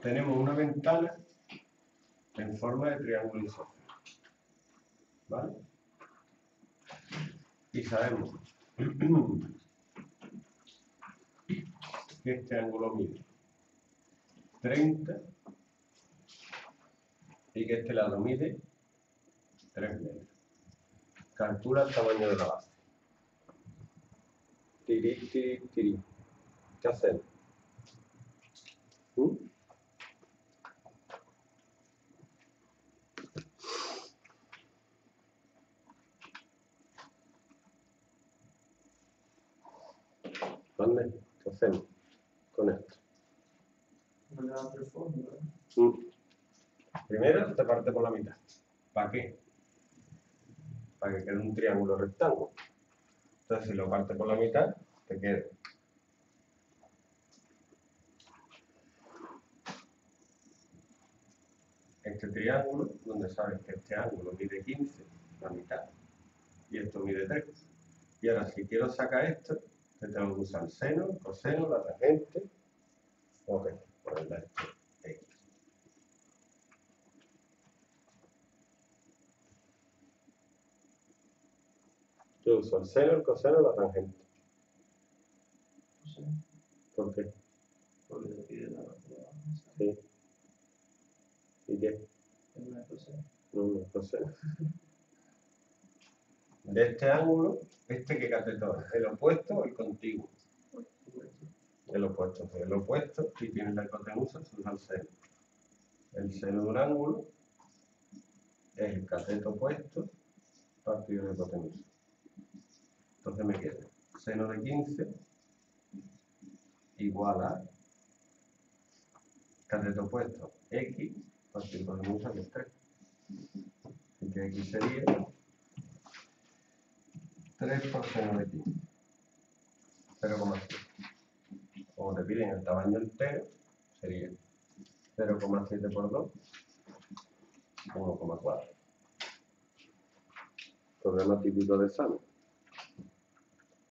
tenemos una ventana en forma de triángulo isósceles, ¿vale? Y sabemos que este ángulo mide 30 y que este lado mide 3 metros. Calcula el tamaño de la base. Tiri, tiri, tiri. ¿Qué hacemos? ¿Dónde? ¿Qué hacemos con esto? Primero te parte por la mitad. ¿Para qué? Para que quede un triángulo rectángulo. Entonces, si lo parte por la mitad, te queda este triángulo, donde sabes que este ángulo mide 15, la mitad, y esto mide 3. Y ahora, si quiero sacar esto, te tengo que usar el seno, el coseno, la tangente. Ok, ponerle esto X. Yo uso el seno, el coseno, la tangente. ¿Por qué? Porque te pide la base. Sí. ¿Y qué? No es coseno. No es coseno. De este ángulo, ¿este qué cateto es? ¿El opuesto o el contiguo? El opuesto. Pues el opuesto, si tienes la hipotenusa, se usa el seno. El seno de un ángulo es el cateto opuesto partido de la hipotenusa. Entonces me queda seno de 15 igual a cateto opuesto x partido de hipotenusa, que es 3. Así que x sería 3 por seno de 15. 0,7. Como te piden el tamaño entero, sería 0,7 por 2, 1,4. Problema típico de examen.